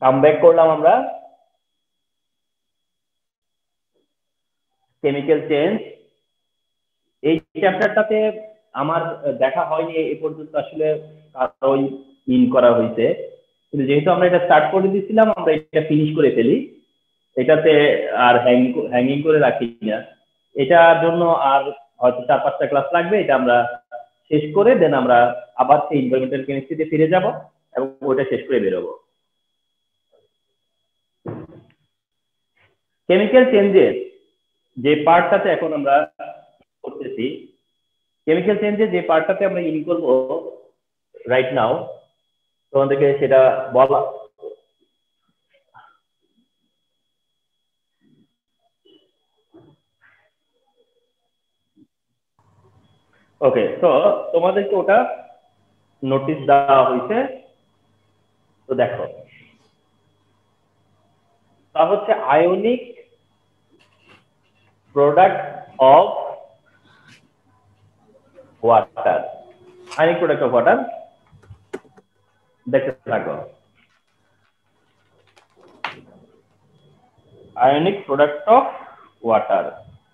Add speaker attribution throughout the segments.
Speaker 1: Come back করলাম আমরা chemical change. এই চ্যাপ্টারটাতে আমার দেখা হয়নি এই পর্যন্ত, আসলে কারোই ইন করা হয়েছে, কিন্তু যেহেতু আমরা এটা স্টার্ট করে দিয়েছিলাম আমরা এটা ফিনিশ করে ফেলি, এটাতে আর হ্যাঙ্গিং করে রাখি না। এটার জন্য আর হয়তো 4-5টা ক্লাস লাগবে, এটা আমরা শেষ করে দেন আমরা আবার সেই এনভায়রনমেন্টাল কেমিস্ট্রিতে ফিরে যাব এবং ওটা শেষ করে বেরোবো। কেমিক্যাল চেঞ্জের যে পার্টটাতে এখন আমরা করতেছি, কেমিক্যাল চেঞ্জের যে পার্টটাতে আমরা ইন করব রাইট নাও, তোমাদেরকে সেটা বলা। ওকে, তো তোমাদেরকে ওটা নোটিশ দেওয়া হয়েছে, তো দেখো তা হচ্ছে ionic product of water. Ionic product of water দেখতে থাকো। আয়নিক প্রোডাক্ট অফ ওয়াটার,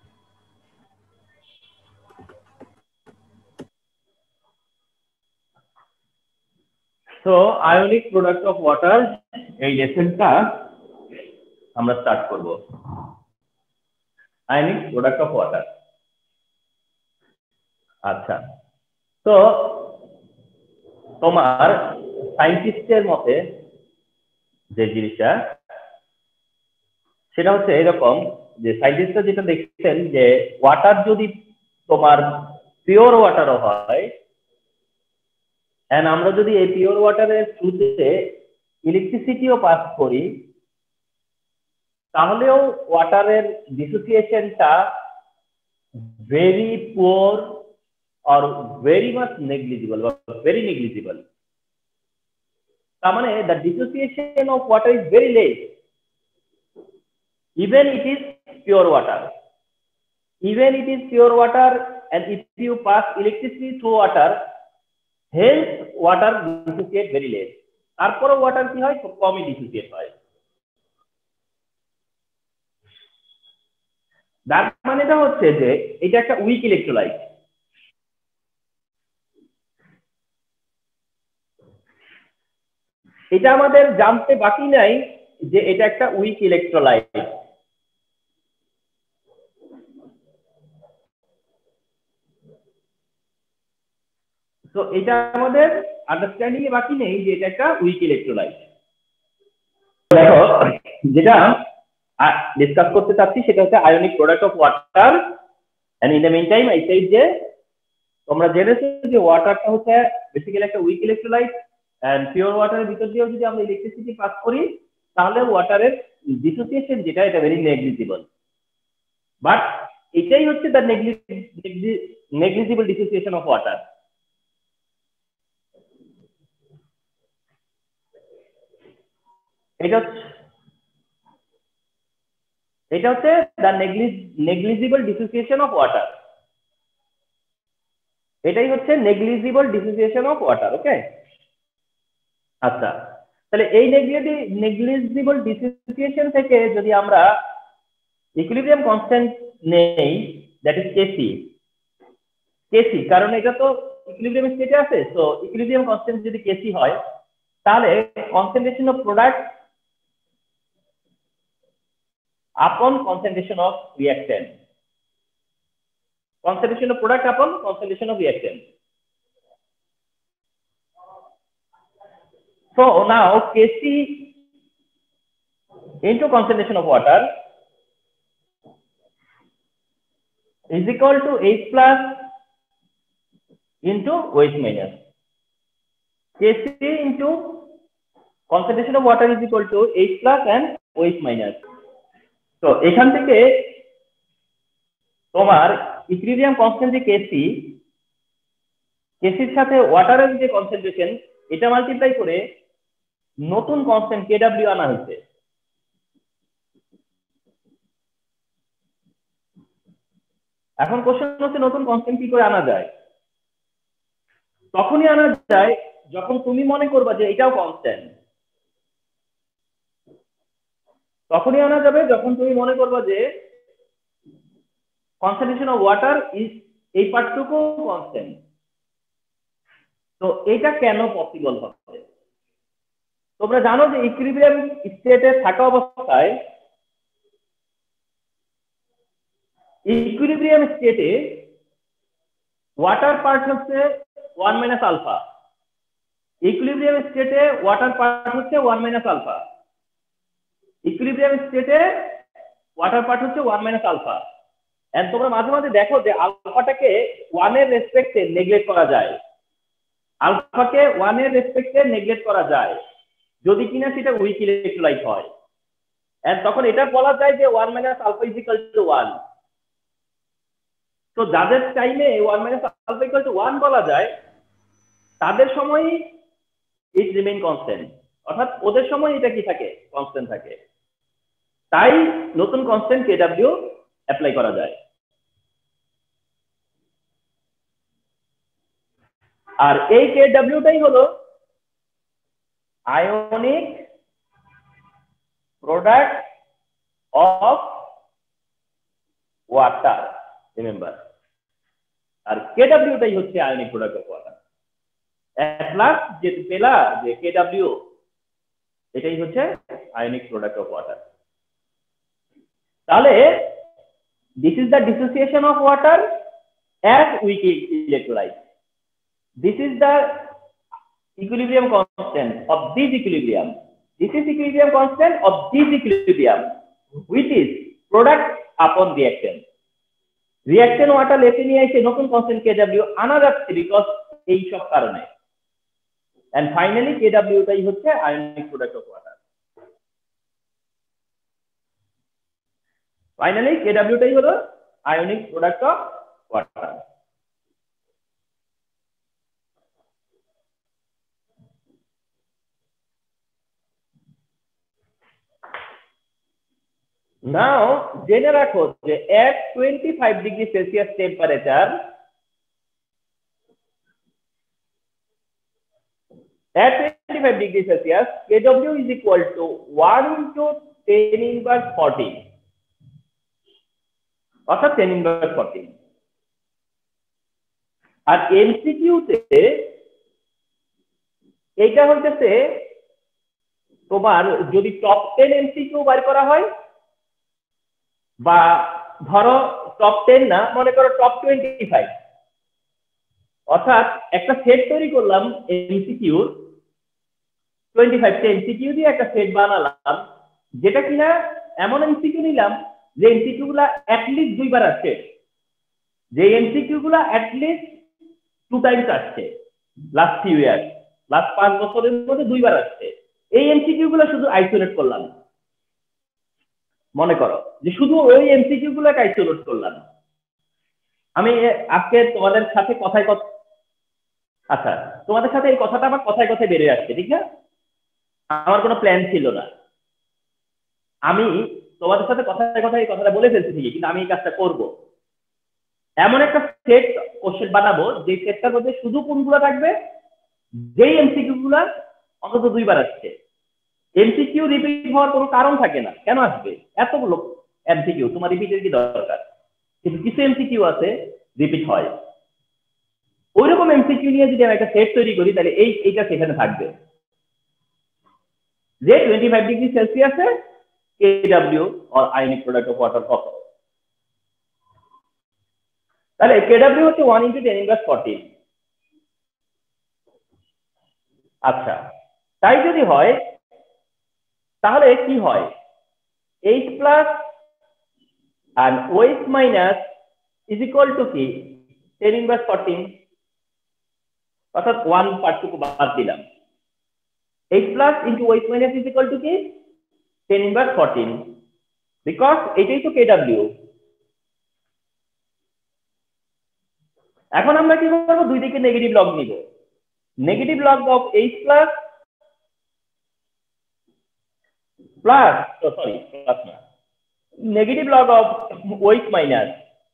Speaker 1: তো আয়নিক প্রোডাক্ট অফ ওয়াটার এই লেসনটা আমরা স্টার্ট করব। Ionic product of water. আচ্ছা, তো তোমার সায়েন্টিস্টের মতে যে জিনিসটা সেটা হচ্ছে এরকম, যে সায়েন্টিস্টরা যেটা দেখছেন যে ওয়াটার যদি তোমার পিওর ওয়াটারও হয়, এন্ড আমরা যদি এই পিওর ওয়াটারের থ্রুতে ইলেকট্রিসিটিও পাস করি, তাহলেও ওয়াটারের ডিসোসিয়েশনটা very poor or very much negligible or very negligible. তার মানে the dissociation of water is very less, even it is pure water. Even it is pure water, and if you pass electricity through water, hence water dissociate very less. তারপরে water কি হয়, খুব কমই dissociate হয়। তার মানেটা হচ্ছে যে এটা একটা উইক ইলেকট্রোলাইট। এটা আমাদের জানতে বাকি নাই যে এটা একটা উইক ইলেকট্রোলাইট। তো এটা আমাদের আন্ডারস্ট্যান্ডিং এ বাকি নেই যে এটা একটা উইক ইলেকট্রোলাইট। দেখো, যেটা ডিসকাস করতে চাচ্ছি সেটা হচ্ছে ionic product of water. And in the mean time I said যে তোমরা জেনেছো যে ওয়াটারটা হচ্ছে বেসিক্যালি একটা উইক ইলেকট্রোলাইট, এন্ড পিওর ওয়াটারের ভিতর দিয়েও যদি আমরা ইলেকট্রিসিটি পাস করি তাহলে ওয়াটারের ডিসোসিয়েশন যেটা এটা ভেরি নেগলিজিবল। বাট এটাই হচ্ছে the negligible dissociation of water. এটা হচ্ছে the negligible dissociation of water. এটাই হচ্ছে negligible dissociation of water. Okay, আচ্ছা, তাহলে এই নেগলিজিবল ডিসোসিয়েশন থেকে যদি আমরা ইকুইলিব্রিয়াম কনস্ট্যান্ট নেই, দ্যাট ইজ কেসি, কারণ এটা তো ইকুইলিব্রিয়াম স্টেটে আছে, সো ইকুইলিব্রিয়াম কনস্ট্যান্ট যদি কেসি হয় তাহলে concentration of product upon concentration of reactant, concentration of product upon concentration of reactant. So now Kc into concentration of water is equal to H plus into OH minus. Kc into concentration of water is equal to H plus and OH minus. So এখান থেকে তোমার equilibrium constant যে কেসি, কেসির সাথে ওয়াটারের যে concentration এটা multiply করে নতুন constant কেডব্লিউ আনা হয়েছে। এখন কোশ্চেন হচ্ছে নতুন কনস্ট্যান্ট কি করে আনা যায়? তখনই আনা যায় যখন তুমি মনে করবা যে এটাও কনস্ট্যান্ট। তখনই আনা যাবে যখন তুমি মনে করবা যে কনসেন্ট্রেশন অফ ওয়াটার ইজ এই পার্টটুকু কনস্ট্যান্ট। তো এটা কেন পসিবল হবে? তোমরা জানো যে ইকুইলিব্রিয়াম স্টেটে থাকা অবস্থায় ইকুইলিব্রিয়াম স্টেটে ওয়াটার পার্ট হচ্ছে 1 মাইনাস আলফা, ইকুইলিব্রিয়াম স্টেটে ওয়াটার পার্ট হচ্ছে 1 মাইনাস আলফা, ইকুইলিব্রিয়াম স্টেটে ওয়াটার পার্ট হচ্ছে 1 মাইনাস আলফা। এন্ড তোমরা মাঝে মাঝে দেখো যে আলফাটাকে 1 এর রেসপেক্টে নেগলেক্ট করা যায়, আলফাকে 1 এর রেসপেক্টে নেগলেক্ট করা যায় যদি কিনা সেটা উইক ইলেকট্রোলাইট হয়। এন্ড তখন এটা বলা যায় যে 1 minus alpha is equal to 1। তো যাদের টাইমে 1 মাইনাস আলফা ইকুয়াল টু 1 বলা যায় তাদের সময় ইট রিমেইন কনস্ট্যান্ট, অর্থাৎ ওদের সময় এটা কি থাকে, কনস্ট্যান্ট থাকে। তাই নতুন কনস্ট্যান্ট কেডব্লিউ অ্যাপ্লাই করা যায়। আর এই কেডব্লিউটাই হলো ionic product of water, remember. আর কেডব্লিউটাই হচ্ছে ionic product of water. At last যে পেলা যে কেডব্লিউ, এটাই হচ্ছে আয়নিক প্রোডাক্ট অফ ওয়াটার। তাহলে this is the dissociation of water as weak electrolyte. This is the equilibrium constant of this equilibrium. This is equilibrium constant of this equilibrium, which is product upon reactant. Reactant water লেখে নিয়ে এসে নতুন constant KW আনা যাচ্ছে because এই সব কারণে। And finally KW টাই হচ্ছে ionic product of water. Finally KW টাই হলো ionic product of water. Now জেনে রাখো যে at 25 degree Celsius temperature, at 25 degree Celsius KW is equal to 1 into 10 inverse 14, অর্থাৎ 10 inverse 14। আর এমসিকিউ তে এইটা হচ্ছে তোমার যদি টপ 10 এমসিকিউ বার করা হয়, বা ধরো টপ 10 না, মনে করো টপ 25, অর্থাৎ একটা সেট তৈরি করলাম এমসিকিউ 25 টা এমসিকিউ দিয়ে একটা সেট বানালাম, যেটা কিনা এমন এমসিকিউ নিলাম যে এমসিকিউ গুলা অ্যাটলিস্ট দুইবার আসছে, যে এমসিকিউ গুলা অ্যাটলিস্ট 2 টাইমস আসছে লাস্ট ফিউ ইয়ার, লাস্ট 5 বছরের মধ্যে দুইবার আসছে। এই এমসিকিউ গুলা শুধু আইসোলেট করলাম, মনে করো যে শুধু ওই এমসিকিউ গুলাকে আইসোলেট করলাম। আমি আজকে তোমাদের সাথে কথায় কথা, আচ্ছা তোমাদের সাথে এই কথাটা আমার কথায় কথায় বেরিয়ে আসছে, ঠিক না? আমার কোনো প্ল্যান ছিল না, আমি তোমাদের সাথে কথায় কথায় এই কথাটা বলে ফেলছি ঠিকই, কিন্তু আমি এই কাজটা করব। এমন একটা সেট কোশ্চেন বানাবো যে সেটটার মধ্যে শুধু কোনগুলো থাকবে, যেই এমসিকিউ গুলা অন্তত দুইবার আসছে। এমসিকিউ রিপিট হওয়ার কোনো কারণ থাকে না, কেন আসবে এতগুলো এমসিকিউ, তোমার রিপিটের কি দরকার? কিন্তু কিছু এমসিকিউ আছে রিপিট হয়। ওইরকম এমসিকিউ নিয়ে যদি আমি একটা সেট তৈরি করি, তাহলে এইটা সেখানে থাকবে যে 25 ডিগ্রি সেলসিয়াসে KW or ionic product of water কত। তাহলে কেডব্লিউ হচ্ছে 1 into 10 inverse 14। আচ্ছা, তাই যদি হয় তাহলে কি হয়, H plus and OH minus is equal to কি 10 inverse 14, অর্থাৎ 1 পার্টটুকু বাদ দিলাম। H plus into OH minus is equal to কি 10 inverse 14, because এটাই তো KW। এখন আমরা কি করব, দুই দিকে নেগেটিভ লগ নিব। Negative log of H plus না, negative log of OH minus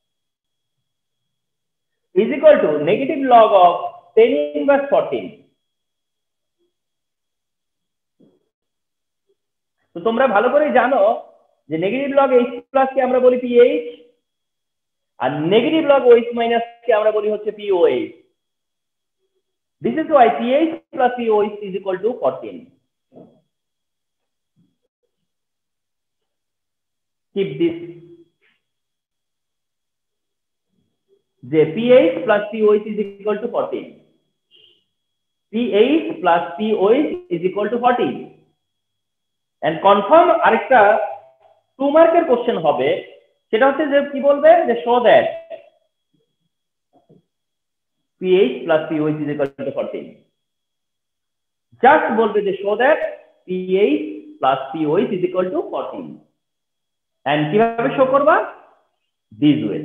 Speaker 1: is equal to negative log of 10 inverse 14। তো তোমরা ভালো করে জানো যে নেগেটিভ লগ H প্লাস কে আমরা বলি PH, আর নেগেটিভ লগ OH মাইনাস কে আমরা বলি হচ্ছে POH। This is why PH plus POH is equal to 14. Keep this. The PH plus POH is equal to 14. PH plus POH is equal to 14. And confirm আরেকটা 2 মার্কের question হবে, সেটা হচ্ছে যে কি বলবে যে show that PH plus POH is equal to 14. Just বলবে যে show that PH plus POH is equal to 14. And কিভাবে শো করবা? This way.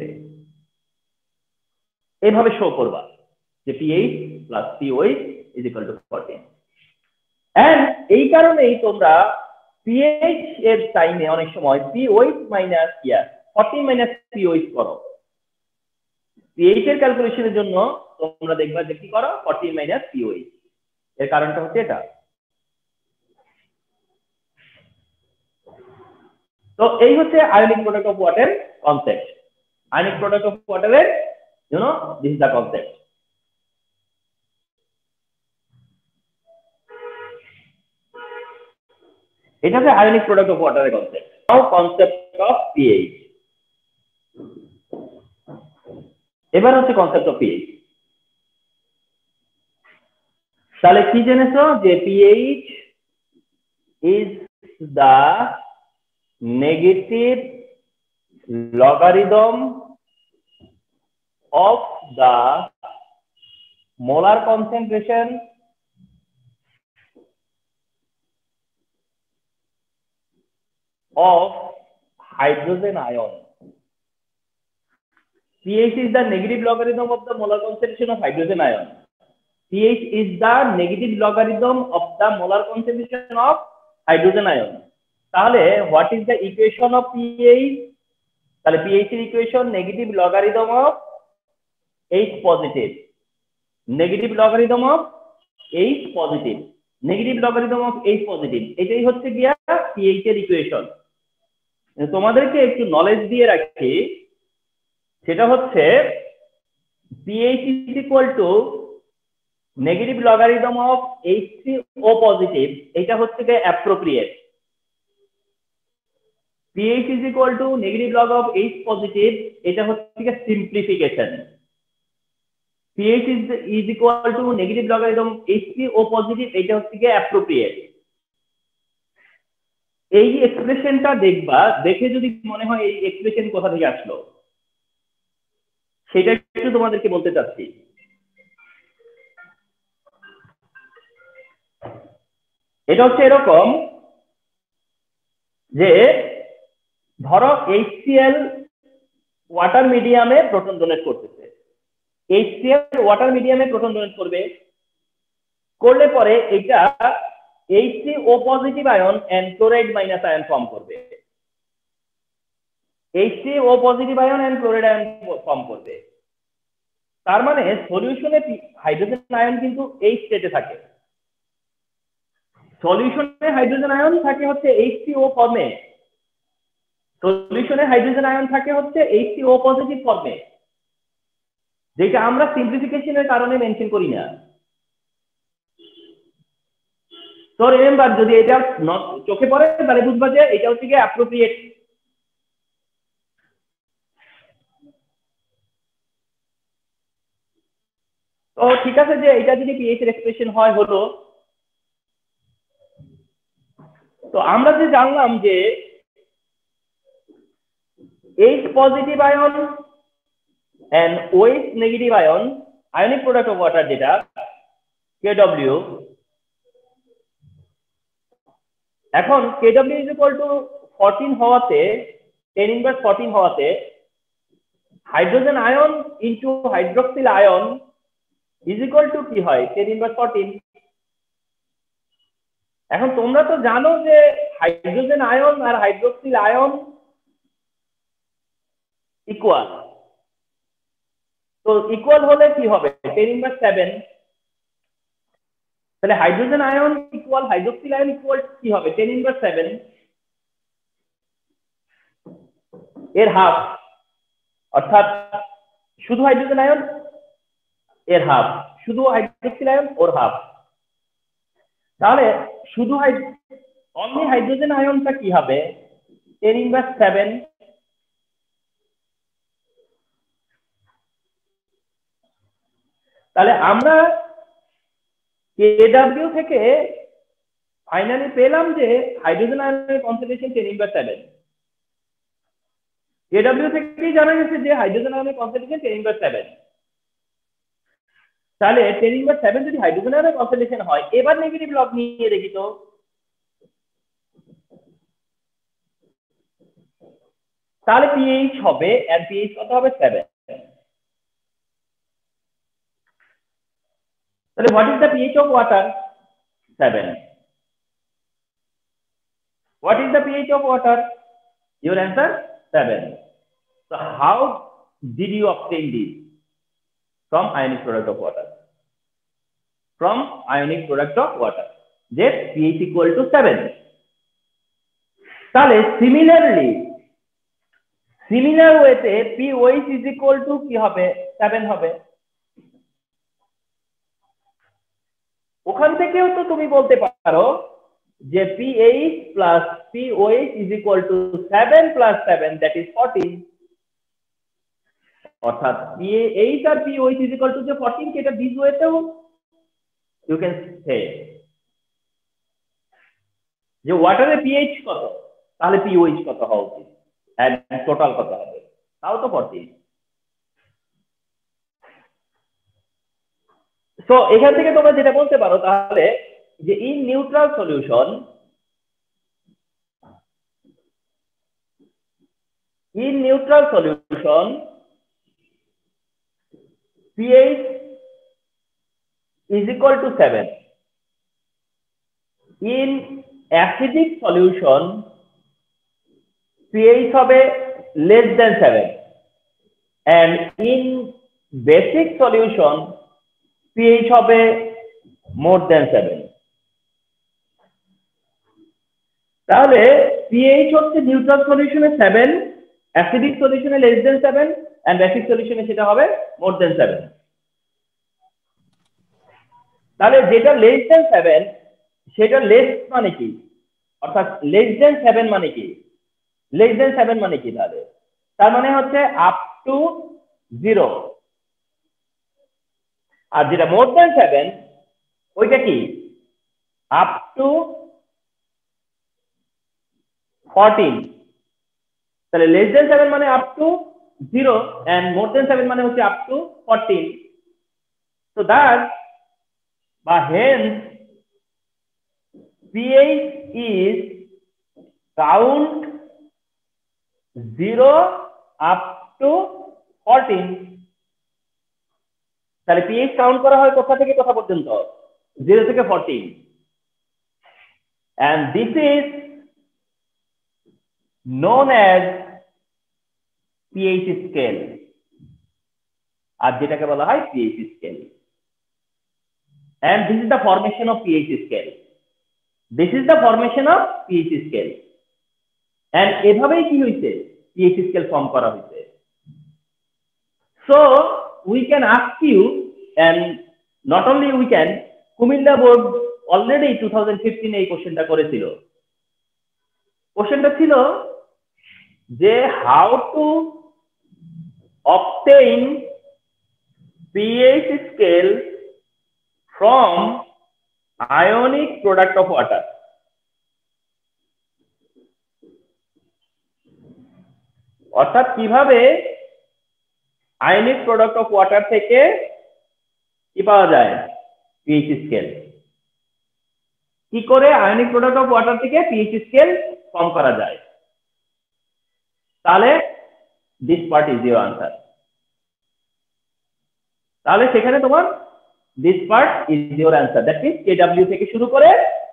Speaker 1: এইভাবে শো করবা যে PH plus POH is equal to 14. And এই কারণেই তোমরা PH এর টাইমে অনেক সময় POH মাইনাস 14 মাইনাস POH করো। PH এর ক্যালকুলেশনের জন্য তোমরা দেখবা যে কি করো 14 মাইনাস POH। এর কারণটা হচ্ছে এটা। তো এই হচ্ছে ionic product of water concept. Ionic product of ওয়াটারের this is the concept. এটা হচ্ছে আয়নিক প্রোডাক্ট অফ ওয়াটারের concept. Now concept of pH। এবার হচ্ছে কনসেপ্ট অফ pH। তাহলে কি জেনেছো যে pH is the negative logarithm of the molar concentration of hydrogen ion. pH is the negative logarithm of the molar concentration of hydrogen ion. pH is the negative logarithm of the molar concentration of hydrogen ion. তাহলে what is the equation of pH? তাহলে pH এর equation negative logarithm of H positive, negative logarithm of H positive, negative logarithm of H positive, এটাই হচ্ছে গিয়া pH এর equation. তোমাদেরকে একটু knowledge দিয়ে রাখি, সেটা হচ্ছে pH is equal to negative logarithm of H3O positive, এটা হচ্ছে গিয়ে appropriate. pH is equal to negative log of H positive, এটা হচ্ছে কি simplification. pH is equal to negative logarithm H3O positive, এটা হচ্ছে কি অ্যাপ্রোপ্রিয়েট। এই এক্সপ্রেশনটা দেখবা, দেখে যদি মনে হয় এই এক্সপ্রেশন কোথা থেকে আসলো সেটা একটু তোমাদেরকে বলতে চাচ্ছি। এটা হচ্ছে এরকম যে ধরো HCl ওয়াটার মিডিয়ামে প্রোটন ডোনেট করতেছে, HCl ওয়াটার মিডিয়ামে প্রোটন ডোনেট করলে পরে এটা H3O positive ion and chloride minus ion form করবে। H3O positive ion and chloride ion form করবে। তার মানে সলিউশনে হাইড্রোজেন আয়ন কিন্তু এই স্টেটে থাকে। সলিউশনে হাইড্রোজেন আয়ন থাকে হচ্ছে H3O ফর্মে, সলিউশনে হাইড্রোজেন আয়ন থাকে হচ্ছে H3O পজিটিভ ফর্মে, যেটা আমরা সিম্পলিফিকেশনের কারণে মেনশন করি না। তো রিমেম্বার, যদি এটা চোখে পড়ে তাহলে বুঝবা যে এটা হচ্ছে কি অ্যাপ্রোপ্রিয়েট। তো ঠিক আছে, যে এটা যদি pH এর এক্সপ্রেশন হয় হলো। তো আমরা যে জানলাম যে H positive ion and OH negative ion ionic product of water যেটা KW, এখন KW is equal to 14 হওয়াতে 10⁻14 হওয়াতে hydrogen ion into hydroxyl ion is equal to কি হয় 10⁻14। এখন তোমরা তো জানো যে হাইড্রোজেন আয়ন আর হাইড্রোক্সিল আয়ন ইকুয়াল। তো ইকুয়াল হলে কি হবে 10⁻7। তাহলে hydrogen ion equal hydroxyl ion equal কি হবে 10⁻7। এর হাফ, অর্থাৎ শুধু হাইড্রোজেন আয়ন এর হাফ, শুধু হাইড্রোক্সিল আয়ন ওর হাফ। তাহলে শুধু অনলি হাইড্রোজেন আয়নটা কি হবে? 10⁻7। তাহলে আমরা KW থেকে ফাইনালি পেলাম যে হাইড্রোজেন আয়নের কনসেন্ট্রেশন 10⁻7। KW থেকেই জানা গেছে যে হাইড্রোজেন আয়নের কনসেন্ট্রেশন 10⁻7। তাহলে 10⁻7 যদি হাইড্রোজেন আয়নের কনসেন্ট্রেশন হয়, এবার নেগেটিভ লগ নিয়ে দেখি তো। তাহলে pH হবে, এন্ড pH কত হবে? 7। তাহলে what is the pH of water? 7. What is the pH of water? Your answer 7. So how did you obtain this? From ionic product of water. From ionic product of water. That pH equal to 7. তাহলে similar ওয়েতে pOH is equal to কি হবে? 7 হবে। ওখান থেকেও তো তুমি বলতে পারো যে pH plus pOH is equal to 7 plus 7, that is 14। অর্থাৎ pH আর pOH is equal to যে 14, এটা দিস ওয়েতেও you can say যে ওয়াটারের pH কত, তাহলে pOH কত হওয়া উচিত, এন্ড টোটাল কত হবে, তাও তো 14। সো এখান থেকে তোমরা যেটা বলতে পারো তাহলে যে in neutral solution pH is equal to 7. In acidic solution pH হবে less than 7, and in basic solution pH হবে more than 7। তাহলে pH হচ্ছে নিউট্রাল সলিউশনে 7, অ্যাসিডিক সলিউশনে less than 7, and বেসিক সলিউশনে সেটা হবে more than 7। তাহলে যেটা less than 7 সেটা লেস মানে কি, অর্থাৎ less than 7 মানে কি, less than 7 মানে কি? তাহলে তার মানে হচ্ছে আপ টু 0, আর যেটা মোর দ্যান 7 ওইটা কি? Up to 14। তাহলে লেস দেন 7 মানে up to 0, and more than 7 মানে হচ্ছে আপ টু 14। সো দ্যাট বা hence pH is count 0 up to 14। তাহলে pH কাউন্ট করা হয় কোথা থেকে কোথা পর্যন্ত? 0 থেকে 14, and this is known as pH scale, আর যেটাকে বলা হয় pH scale, and this is the formation of pH scale. This is the formation of pH scale, and এভাবেই কি হইছে pH scale ফর্ম করা হইছে। So we can ask you, and not only we can, Comilla board already 2015 এই কোশ্চেনটা করেছিল। কোশ্চেনটা ছিল যে how to obtain pH scale from ionic product of water। অর্থাৎ কিভাবে আয়নিক প্রোডাক্ট অফ ওয়াটার থেকে কি পাওয়া যায়? pH scale. কি করে আয়নিক প্রোডাক্ট অফ ওয়াটার থেকে pH স্কেল ফর্ম করা যায়? তাহলে this part is your answer. তাহলে সেখানে তোমার this part is your answer, that means KW থেকে শুরু করে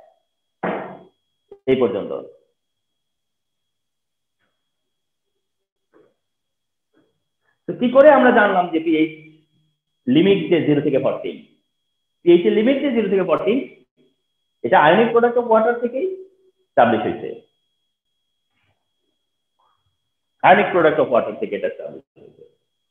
Speaker 1: এই পর্যন্ত। তো কি করে আমরা জানলাম যে pH লিমিট যে 0 থেকে 14? pH এর লিমিট যে 0 থেকে 14, এটা আয়নিক প্রোডাক্ট অফ ওয়াটার থেকেই এস্টাবলিশ হয়েছে। আয়নিক প্রোডাক্ট অফ ওয়াটার থেকে এটা এস্টাবলিশ হয়েছে।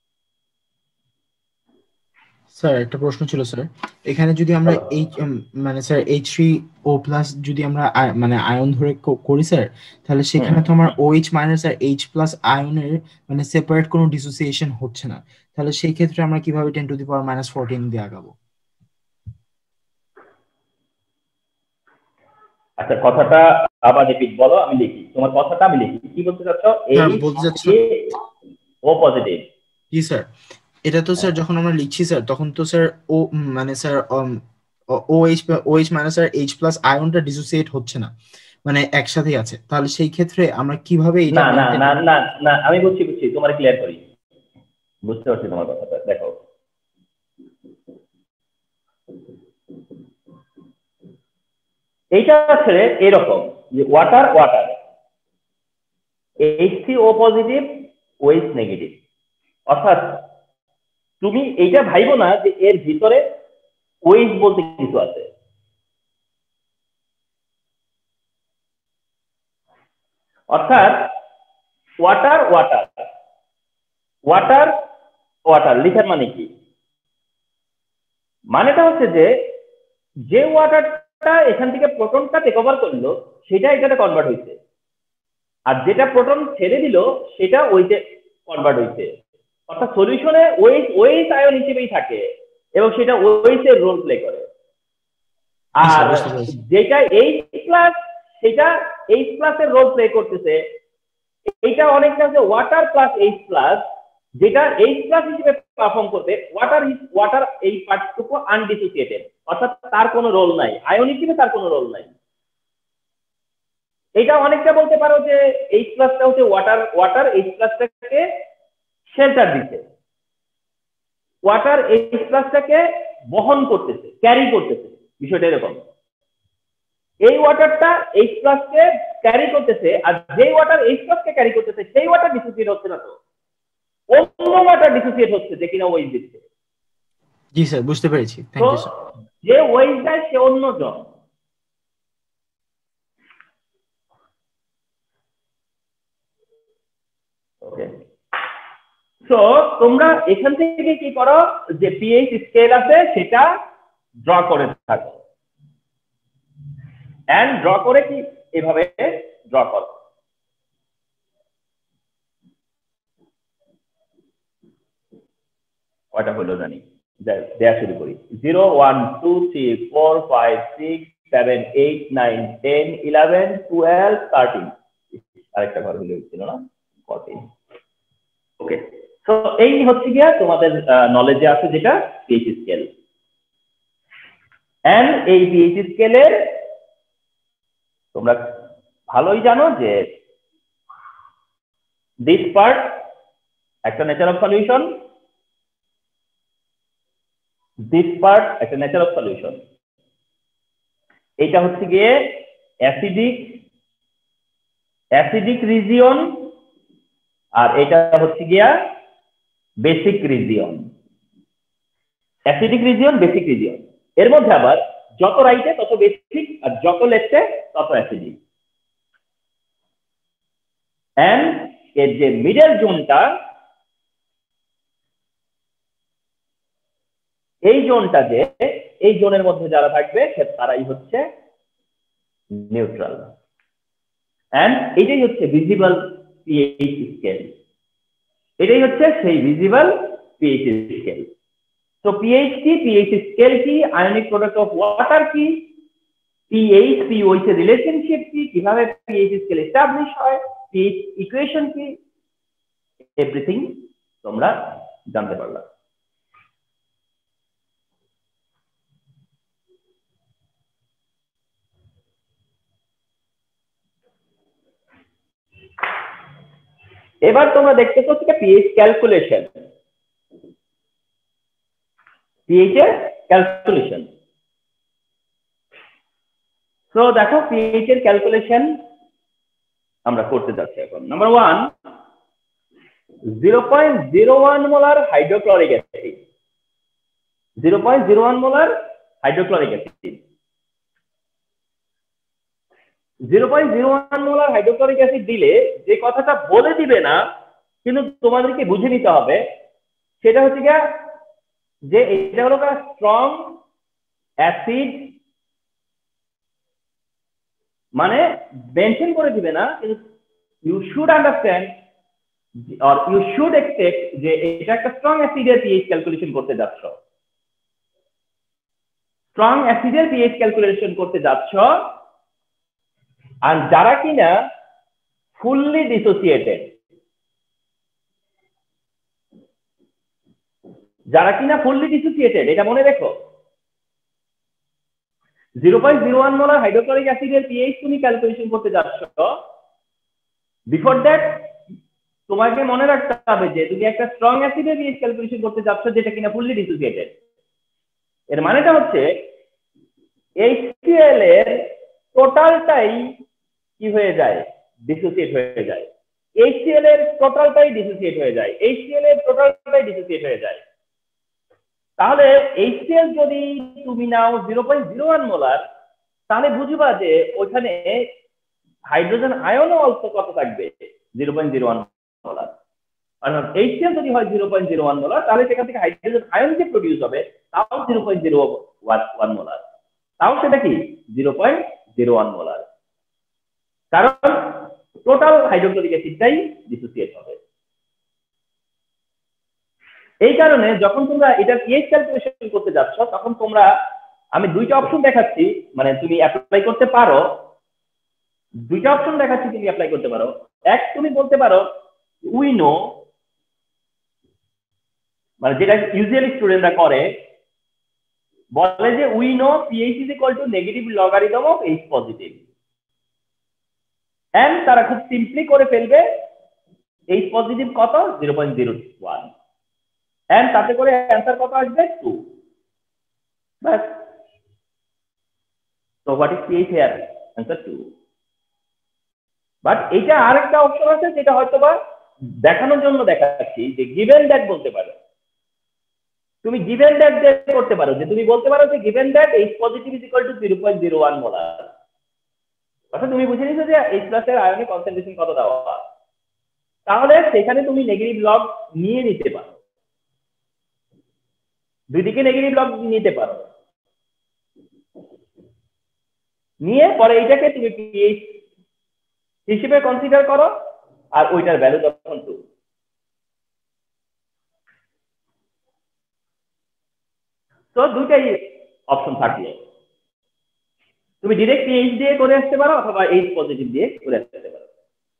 Speaker 2: স্যার একটা প্রশ্ন ছিল স্যার, এখানে যদি আমরা এইচ মানে স্যার H3O+ যদি আমরা মানে আয়ন ধরে করি স্যার, তাহলে সেখানে তো আমার OH- আর H+ আয়নের মানে সেপারেট কোনো ডিসোসিয়েশন হচ্ছে না, তাহলে সেই ক্ষেত্রে আমরা কিভাবে 10⁻⁻14 দিয়ে আগাবো?
Speaker 1: আচ্ছা, কথাটা আবার রিপিট বলো, আমি লিখি তোমার কথাটা, আমি লিখি কি বলতে চাচ্ছ।
Speaker 2: বলতে চাচ্ছিলাম,
Speaker 1: ও পজিটিভ।
Speaker 2: জি স্যার, এটা তো স্যার যখন আমরা লিখছি স্যার তখন তো স্যার ও মানে স্যার OH- আর H+ আয়নটা ডিসোসিয়েট হচ্ছে না, মানে একসাথেই আছে, তাহলে সেই ক্ষেত্রে আমরা কিভাবে এটা
Speaker 1: না না
Speaker 2: মেইনটেইন?
Speaker 1: না না না, আমি বুঝছি তোমার ক্লিয়ার করি, বুঝতে পারছি তোমার কথাটা। দেখো, এইটা ছেড়ে এরকম যে water water H3O positive OH negative, অর্থাৎ তুমি এইটা ভাইবো না যে এর ভিতরে OH বলতে কিছু আছে। অর্থাৎ ওয়াটার ওয়াটার ওয়াটার ওয়াটার লিখার মানে কি? মানেটা হচ্ছে যে যে ওয়াটারটা এখান থেকে প্রোটনটা টেক ওভার করলো সেটা এখানে কনভার্ট হয়েছে, আর যেটা প্রোটন ছেড়ে দিল সেটা ওইতে কনভার্ট হয়েছে। অর্থাৎ সলিউশনে ওএইচ আয়ন হিসেবেই থাকে এবং সেটা ওএইচ এর রোল প্লে করে। আর যেটা H+, সেটা H+ এর রোল প্লে করতেছে। এটা অনেকটা যে ওয়াটার প্লাস H+, যেটা H+ হিসেবে পারফর্ম করবে। ওয়াটার এই পার্টটুকু আনডিসোসিয়েটেড, অর্থাৎ তার কোনো রোল নাই, আয়ন হিসেবে তার কোনো রোল নাই। এটা অনেকটা বলতে পারো যে H+টা হচ্ছে ওয়াটার H+টাকে শেল্টার দিচ্ছে, ওয়াটার H+টাকে বহন করতেছে, ক্যারি করতেছে, বিষয়টা এরকম। এই ওয়াটারটা H+কে ক্যারি করতেছে, আর যেই ওয়াটার H+কে ক্যারি করতেছে সেই ওয়াটার ডিসোসিয়েট হচ্ছে না, তো অন্য ওয়াটার ডিসোসিয়েট হচ্ছে যে কিনা ওয়েজ দিচ্ছে।
Speaker 2: জি স্যার, বুঝতে পেরেছি, থ্যাংক ইউ স্যার।
Speaker 1: যে ওয়েজ দেয় সে অন্যজন। ওকে, সো তোমরা এখান থেকে কি করো, যে পিএইচ স্কেল আছে সেটা ড্র করে থাকো, এন্ড ড্র করে কি এভাবে ড্র করো। কয়টা হলো জানি, দেয়া শুরু করি। 0 1 2 3 4 5 6 7 8 9 10 11 12 13, আরেকটা ঘর হলে ছিল না, 14। ওকে, তো এই হচ্ছে গিয়া তোমাদের নলেজে আছে যেটা পিএইচ স্কেল। এন্ড এই পিএইচ স্কেলের তোমরা ভালোই জানো যে দিস পার্ট একটা nature of solution, this part একটা নেচার অফ সলিউশন। এটা হচ্ছে গিয়ে অ্যাসিডিক রিজিয়ন, আর এটা হচ্ছে গিয়া basic region. Acidic region, basic region, এর মধ্যে আবার যত রাইটে তত বেসিক, আর যত লেফটে তত অ্যাসিডিক। এন্ড এর যে মিডল জোনটা, এই জোনটা যে এই জোনের মধ্যে যারা থাকবে তারাই হচ্ছে নিউট্রাল। এন্ড এটাই হচ্ছে ভিজিবল পিএইচ স্কেল, এটাই হচ্ছে সেই ভিজিবল পিএইচ স্কেল। তো পিএইচ কি, পিএইচ স্কেল কি, আয়নিক প্রোডাক্ট অফ ওয়াটার কি, পিএইচ পিওএইচ এর রিলেশনশিপ কি, কিভাবে পিএইচ স্কেল এস্টাবলিশ হয়, পিএইচ ইকুয়েশন কি, এভরিথিং তোমরা জানতে পারলা। এবার তোমরা দেখতেছো পিএইচ ক্যালকুলেশন, পিএইচ এর ক্যালকুলেশন। তো দেখো পিএইচ এর ক্যালকুলেশন আমরা করতে যাচ্ছি এখন। Number 1, 0.01 molar hydrochloric acid, 0.01 molar hydrochloric acid. 0.01 molar hydrochloric acid দিলে যে কথাটা বলে দিবে না কিন্তু তোমাদেরকে বুঝে নিতে হবে সেটা হচ্ছে গিয়া যে এটা হলো স্ট্রং অ্যাসিড, মানে মেনশন করে দিবে না, কিন্তু you should understand or you should expect যে এটা একটা স্ট্রং অ্যাসিডের পিএইচ ক্যালকুলেশন করতে যাচ্ছ, স্ট্রং অ্যাসিডের পিএইচ ক্যালকুলেশন করতে যাচ্ছ। আর যারা কিনা ফুললি ডিসোসিয়েটেড, যারা কিনা ফুললি ডিসোসিয়েটেড, এটা মনে রেখো 0.01 মোলার হাইড্রোক্লোরিক অ্যাসিডের পিএইচ তুমি ক্যালকুলেশন করতে যাচ্ছ, বিফোর দ্যাট তোমাকে মনে রাখতে হবে যে তুমি একটা স্ট্রং অ্যাসিডের পিএইচ ক্যালকুলেশন করতে যাচ্ছ যেটা কিনা ফুললি ডিসোসিয়েটেড। এর মানেটা হচ্ছে HCl এর টোটালটাই কি হয়ে যায়, ডিসোসিয়েট হয়ে যায়। HCl এর টোটালটাই ডিসোসিয়েট হয়ে যায়, HCl এর টোটালটাই ডিসোসিয়েট হয়ে যায়। তাহলে HCl যদি তুমি নাও 0.01 মোলার, তাহলে বুঝবা যে ওইখানে হাইড্রোজেন আয়নও অল্প কত থাকবে, 0.01 মোলার। আর HCl যদি হয় 0.01 মোলার, তাহলে সেখান থেকে হাইড্রোজেন আয়ন যে প্রডিউস হবে তাও 0.01 মোলার, তাও সেটা কি 0.01 মোলার, কারণ টোটাল হাইড্রোক্লোরিক অ্যাসিডটাই ডিসোসিয়েট হবে। এই কারণে যখন তোমরা এটা পিএইচ ক্যালকুলেশন করতে যাচ্ছ তখন তোমরা, আমি দুইটা অপশন দেখাচ্ছি, মানে তুমি অ্যাপ্লাই করতে পারো, দুইটা অপশন দেখাচ্ছি তুমি অ্যাপ্লাই করতে পারো। এক, তুমি বলতে পারো উই নো, মানে যেটা ইউজুয়ালি স্টুডেন্টরা করে, বলে যে we know pH is equal to negative logarithm of H positive, and তারা খুব সিম্পলি করে ফেলবে এইচ পজিটিভ কত 0.01, এন্ড তাতে করে অ্যান্সার কত আসবে 2, বাস। তো what is pH here, answer 2। But এটা আরেকটা অপশন আছে যেটা হয়তো বা দেখানোর জন্য দেখাচ্ছি, যে গিভেন দ্যাট বলতে পারো, তুমি গিভেন দ্যাট করতে পারো, যে তুমি বলতে পারো যে given that H positive is equal to 0.01 molar, অর্থাৎ তুমি বুঝে নিছো যে এইচ প্লাস এর আয়নিক কনসেন্ট্রেশন কত দেওয়া, তাহলে সেখানে তুমি নেগেটিভ লগ নিয়ে নিতে পারো, দুই দিকে নেগেটিভ লগ নিতে পারো, নিয়ে পরে এইটাকে তুমি পিএইচ হিসেবে কনসিডার করো, আর ওইটার ভ্যালু তখন 2। তো দুইটাই অপশন থাকলে তুমি ডিরেক্ট পিএইচ দিয়ে করে আসতে পারো অথবা এইচ পজিটিভ দিয়ে করে আসতে পারো।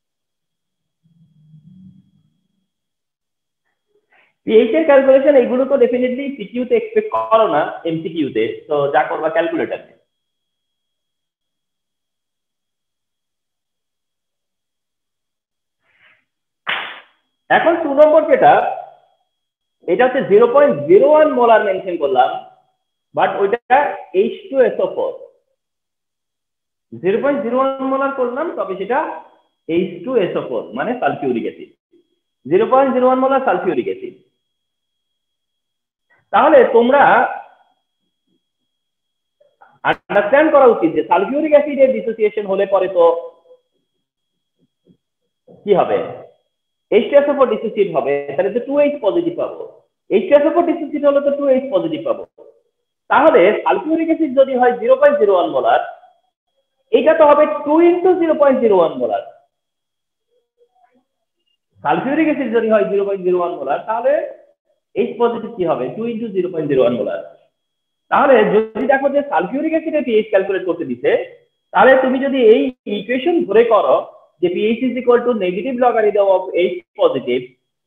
Speaker 1: পিএইচ এর ক্যালকুলেশন এইগুলো তো ডেফিনেটলি পিকিউ তে এক্সপেক্ট করো না, এমসিকিউ তে, তো যা করবা ক্যালকুলেটরে। এখন 2 নম্বর যেটা, এটা হচ্ছে 0.01 মোলার মেনশন করলাম, বাট ওইটা H2SO4, 0.01 মোলার করলাম, তবে সেটা H2SO4 মানে sulphuric acid, 0.01 molar sulphuric acid. তাহলে তোমরা আন্ডারস্ট্যান্ড করা উচিত যে সালফিউরিক অ্যাসিডের ডিসোসিয়েশন হলে পরে তো কি হবে, H2SO4 ডিসোসিয়েট হবে, তাহলে তো 2H পজিটিভ পাবো, H2SO4 ডিসোসিয়েট হলে তো 2H পজিটিভ পাবো। তাহলে সালফিউরিক অ্যাসিড যদি হয় 0.01 মোলার, এটা তো হবে 2 ইনটু 0.01 মোলার। সালফিউরিক অ্যাসিড যদি হয় 0.01 মোলার, তাহলে H পজিটিভ কি হবে 2 ইনটু 0.01 মোলার। তাহলে যদি দেখো যে সালফিউরিক অ্যাসিডের পিএইচ ক্যালকুলেট করতে দিতে, তাহলে তুমি যদি এই ইকুয়েশন ধরে করো যে pH is equal to negative logarithm of H positive,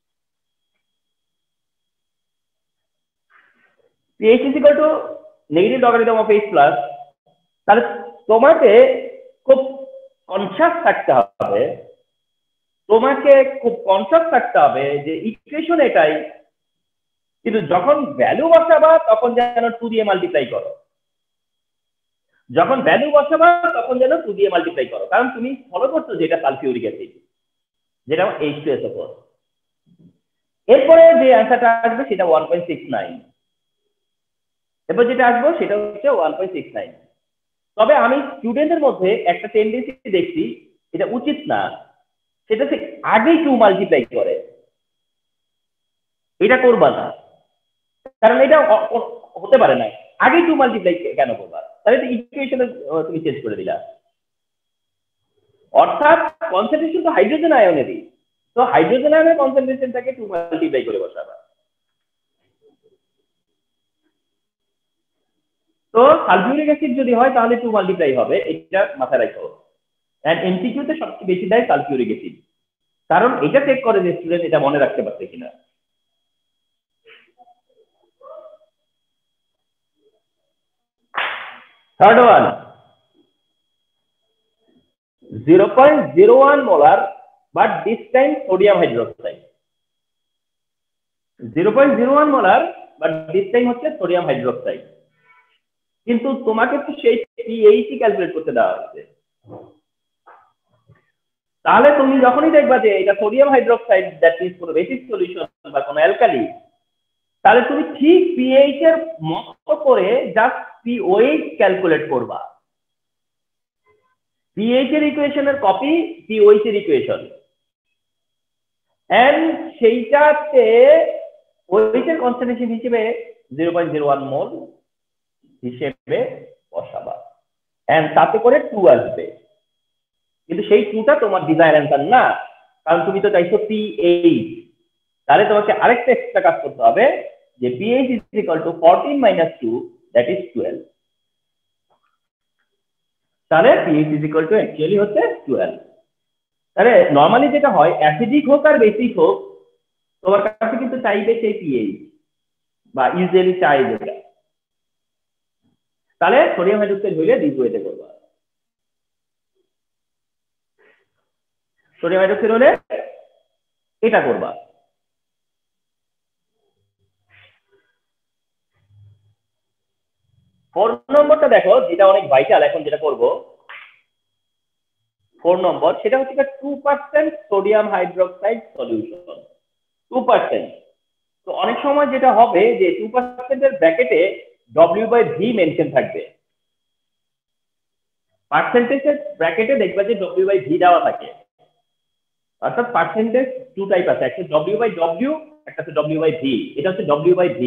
Speaker 1: pH is equal to negative logarithm of H plus, তাহলে তোমাকে খুব কনসিয়াস থাকতে হবে, তোমাকে খুব কনসিয়াস থাকতে হবে যে ইকুয়েশন এটাই, কিন্তু যখন ভ্যালু বসাবা তখন যেন 2 দিয়ে মাল্টিপ্লাই করো, যখন ভ্যালু বসাবা তখন যেন 2 দিয়ে মাল্টিপ্লাই করো, কারণ তুমি ফলো করছো যেটা সালফিউরিক অ্যাসিড, যেটা H2SO4। এরপরে যে অ্যান্সারটা আসবে সেটা 1.69, এরপর যেটা আসবে সেটা হচ্ছে 1.69। তবে আমি স্টুডেন্টের মধ্যে একটা টেন্ডেন্সি দেখছি, এটা উচিত না, সেটা হচ্ছে আগেই 2 মাল্টিপ্লাই করে। এটা করবা না, কারণ এটা হতে পারে না। আগেই 2 মাল্টিপ্লাই কেন করবা? তাহলে তো ইকুয়েশন তুমি চেঞ্জ করে দিলা। অর্থাৎ কনসেন্ট্রেশন তো হাইড্রোজেন আয়নেরই, তো হাইড্রোজেন আয়নের কনসেন্ট্রেশনটাকে 2 মাল্টিপ্লাই করে বসাবা। তো সালফিউরিক অ্যাসিড যদি হয় তাহলে 2 মাল্টিপ্লাই হবে, এটা মাথায় রাখো। এন্ড এমসিকিউ তে সবচেয়ে বেশি দেয় সালফিউরিক অ্যাসিড, কারণ এটা চেক করে যে স্টুডেন্ট এটা মনে রাখতে পারছে কিনা। Third one, 0.01 molar, but this time sodium hydroxide. 0.01 molar, but this time হচ্ছে সোডিয়াম হাইড্রোক্সাইড। কিন্তু তোমাকে তো সেই পিএইচ ক্যালকুলেট করতে দেওয়া হয়েছে। তাহলে তুমি যখনই দেখবা যে এটা সোডিয়াম হাইড্রোক্সাইড, দ্যাট ইজ কোনো বেসিক সলিউশন বা কোনো অ্যালকালি, তাহলে তুমি ঠিক পিএইচ এর মতো করে জাস্ট পিওএইচ ক্যালকুলেট করবা। পিএইচ এর ইকুয়েশনের কপি পিওএইচ এর ইকুয়েশন, এন্ড সেইটাতে ওএইচ এর কনসেন্ট্রেশন হিসেবে 0.01 মোল হিসেবে বসাবা, এন্ড তাতে করে 2 আসবে। কিন্তু সেই 2টা তোমার ডিজায়ার অ্যান্সার না, কারণ তুমি তো চাইছো পিএইচ। তাহলে তোমাকে আরেকটা এক্সট্রা কাজ করতে হবে, যে pH is equal to 14 - 2, that is 12। তাহলে pH is equal to actually হচ্ছে 12। তাহলে নরমালি যেটা হয়, অ্যাসিডিক হোক আর বেসিক হোক, তোমার কাছে কিন্তু চাইবে সেই পিএইচ, বা ইউজুয়ালি চাই যেটা। তাহলে সোডিয়াম হাইড্রোক্সাইড হইলে দিস ওয়েতে করবা। সোডিয়াম হাইড্রোক্সাইড হলে এটা করবা। 4 নম্বরটা দেখো, যেটা অনেক ভাইটাল এখন যেটা করব। 4 নম্বর, সেটা হচ্ছে 2% সোডিয়াম হাইড্রোক্সাইড সলিউশন। 2%। তো অনেক সময় যেটা হবে যে 2% এর ব্র্যাকেটে W/V মেনশন থাকবে। পার্সেন্টেজের ব্র্যাকেটে দেখবা যে W/V দেওয়া থাকে। অর্থাৎ পার্সেন্টেজ 2 টাইপ আছে, একটা W/W, একটা হচ্ছে W/V। এটা হচ্ছে W/V।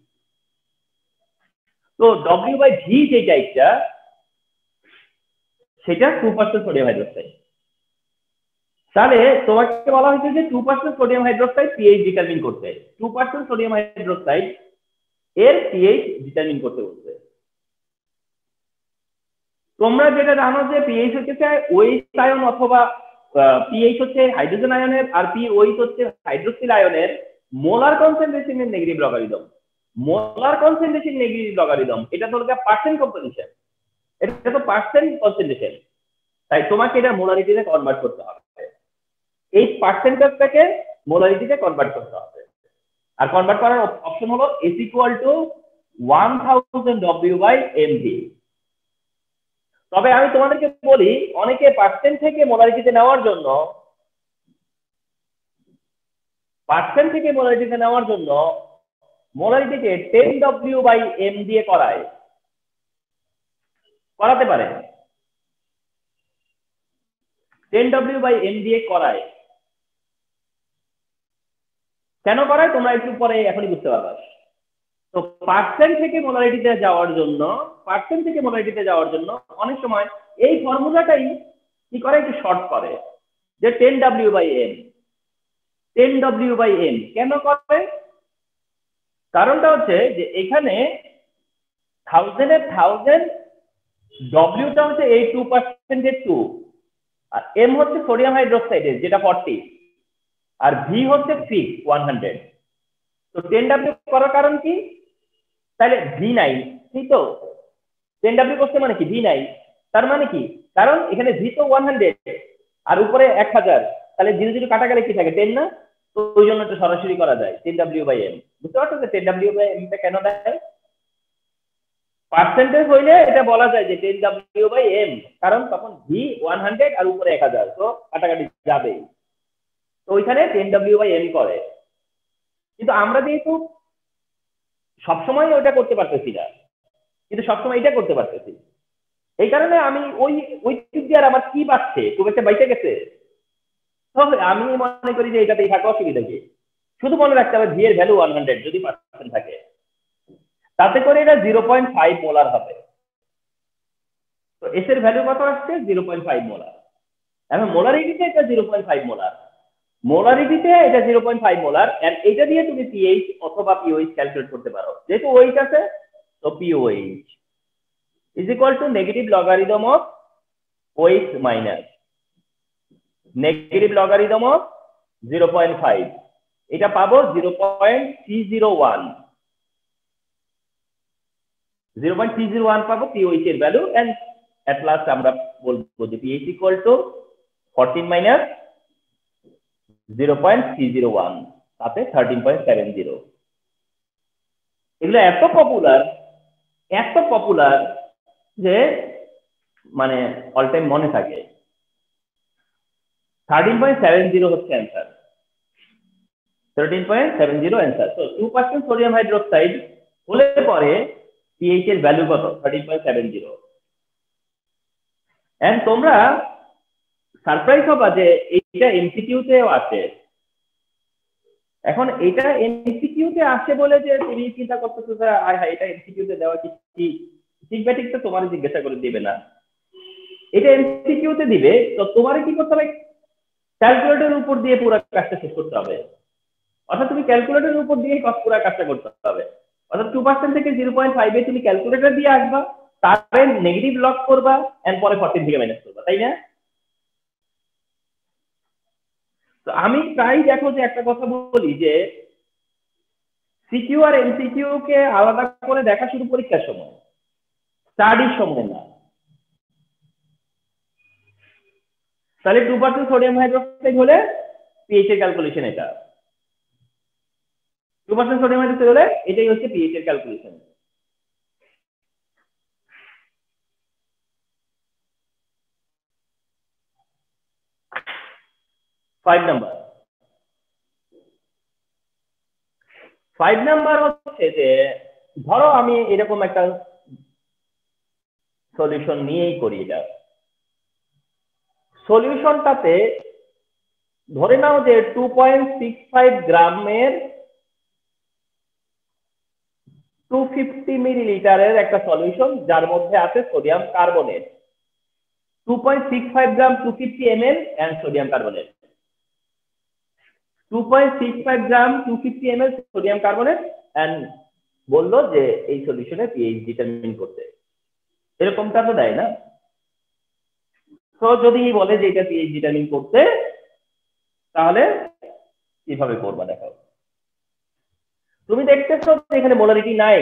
Speaker 1: তো W/V যে টাইপটা, সেটা 2% সোডিয়াম হাইড্রোক্সাইড। তাহলে তোমাকে বলা হয়েছে যে 2% সোডিয়াম হাইড্রোক্সাইড পিএইচ ডিটারমিন করতে। 2% সোডিয়াম হাইড্রোক্সাইড এর পিএইচ ডিটারমিন করতে বলছে। তোমরা যেটা জানো যে পিএইচ হচ্ছে ওএইচ আয়ন, অথবা পিএইচ হচ্ছে হাইড্রোজেন আয়নের, আর পিওএইচ হচ্ছে হাইড্রোক্সিল আয়নের মোলার কনসেন্ট্রেশনের negative logarithm. Molar concentration negative logarithm, এটা তো পার্সেন্ট কম্পোজিশন, এটা তো পার্সেন্ট কনসেন্ট্রেশন। তাই তোমাকে এটা মোলারিটিতে কনভার্ট করতে হবে। এই পার্সেন্টেজটাকে মোলারিটিতে কনভার্ট করতে হবে। আর কনভার্ট করার অপশন হলো S = 1000 W/mv। তবে আমি তোমাদেরকে বলি, অনেকে পার্সেন্ট থেকে মোলারিটিতে নেওয়ার জন্য মোলারিটিকে 10 W/m দিয়ে করাতে পারে। 10 W/m দিয়ে করায়। কেন করায় তোমরা একটু পরে এখনই বুঝতে পারবা। তো পার্সেন্ট থেকে মোলারিটিতে যাওয়ার জন্য অনেক সময় এই ফর্মুলাটাই কি করে, একটু শর্ট করে, যে 10 W/m। 10 W/m কেন করে? কারণটা হচ্ছে যে এখানে 1000 এর 1000, ডব্লিউটা হচ্ছে এই 2% এর 2, আর এম হচ্ছে সোডিয়াম হাইড্রোক্সাইডের যেটা 40, আর ভি হচ্ছে 100। তো 10 W করার কারণ কি? তাহলে ভি নাই, ঠিক তো? 10 W করতে মানে কি ভি নাই, তার মানে কি? কারণ এখানে ভি তো 100 আর উপরে 1000, তাহলে 0 0 কাটা গেলে কি থাকে 10 না? তো ওই জন্য এটা সরাসরি করা যায় 10 W/m। বুঝতে পারছো যে 10 W/m টা কেন দেয়? পার্সেন্টেজ হইলে এটা বলা যায় যে 10 W/m, কারণ তখন ভি 100 আর উপরে 1000, তো কাটাকাটি যাবে। তো ওইখানে 10 W/m করে। কিন্তু আমরা যেহেতু সবসময় ওটা করতে পারতেছি না, কিন্তু সবসময় এটা করতে পারতেছি। এই কারণে আমি ওই দিক দিয়ে আর আমার কি পাচ্ছে, খুব একটা বাইতে গেছে, তবে আমি মনে করি যে এটাতেই থাকা অসুবিধা কি। শুধু মনে রাখতে হবে ভি এর ভ্যালু 100 যদি পার্সেন্ট থাকে, তাতে করে এটা 0.5 মোলার হবে। তো এস এর ভ্যালু কত আসছে? 0.5 মোলার। এখন মোলারিটিতে এটা 0.5 মোলার, মোলারিটিতে এটা 0.5 মোলার, এন্ড এটা দিয়ে তুমি পিএইচ অথবা পিওএইচ ক্যালকুলেট করতে পারো। যেহেতু ওইচ আছে, তো pOH is equal to negative logarithm of OH minus negative logarithm of 0.5, এটা পাবো 0.301, 0.301 পাবো পিওএইচ এর ভ্যালু, এন্ড এট লাস্ট আমরা বলবো যে পিএইচ ইকুয়াল টু 14 মাইনাস 0.301, তাতে 13.70। এগুলো এত পপুলার যে মানে অল টাইম মনে থাকে। 13.70 হচ্ছে অ্যান্সার, 13.70 অ্যান্সার। তো 2% সোডিয়াম হাইড্রোক্সাইড হলে পরে পিএইচ এর ভ্যালু কত? 13.70। এন্ড তোমরা সারপ্রাইজ হবা যে এইটা এমসিকিউতেও আছে। এখন এটা এমসিকিউতে আসে বলে যে তুমি চিন্তা করতেছো যে আয় হায় এটা এমসিকিউতে দেওয়া কি ঠিক বা ঠিক, তো তোমার জিজ্ঞাসা করে দিবে না, এটা এমসিকিউতে দিবে। তো তোমার কি করতে হবে? ক্যালকুলেটরের উপর দিয়ে পুরো কাজটা শেষ করতে হবে। অর্থাৎ তুমি ক্যালকুলেটরের উপর দিয়ে পুরো কাজটা করতে হবে। অর্থাৎ 2% থেকে 0.5 এ তুমি ক্যালকুলেটর দিয়ে আসবা, তারপরে নেগেটিভ লক করবা, এন্ড পরে 14 থেকে মাইনাস করবা, তাই না? তো আমি প্রায় দেখো যে একটা কথা বলি যে সিকিউ আর এমসিকিউ কে আলাদা করে দেখা শুরু পরীক্ষার সময়, স্টাডির সময় না। তাহলে 2% সোডিয়াম হাইড্রোক্সাইড হলে পিএইচ এর ক্যালকুলেশন এটা, 2% সোডিয়াম হাইড্রোক্সাইড হলে এটাই হচ্ছে পিএইচ এর ক্যালকুলেশন। ফাইভ নাম্বার হচ্ছে যে ধরো আমি এরকম একটা সলিউশন নিয়েই করি। এটা সলিউশনটাতে ধরে নাও যে 2.65 গ্রামের 250 মিলিলিটারের একটা সলিউশন, যার মধ্যে আছে sodium carbonate. 2.65 gram 250 ml and sodium carbonate, 2.65 gram 250 ml sodium carbonate, and বললো যে এই সলিউশনে পিএইচ ডিটারমিন করতে। এরকমটা তো দেয় না। তো যদি বলে যে এটা পিএইচ ডিটারমিন করতে, তাহলে কিভাবে করবা দেখো। তুমি দেখতেছো এখানে মোলারিটি নাই,